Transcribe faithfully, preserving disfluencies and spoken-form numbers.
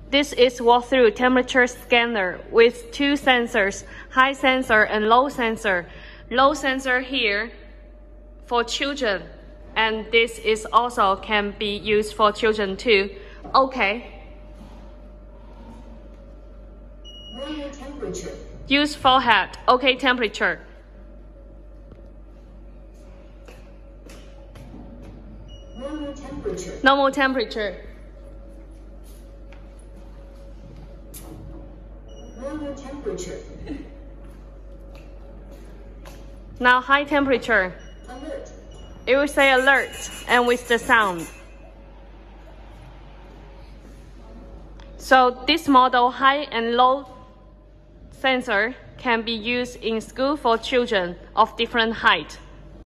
This is walk-through temperature scanner with two sensors, high sensor and low sensor. Low sensor here for children, and this is also can be used for children too. Okay. Normal temperature. Use forehead. Okay temperature. Normal temperature. Normal temperature. Normal temperature. Now high temperature. Alert. It will say alert and with the sound. So this model high and low sensor can be used in school for children of different height.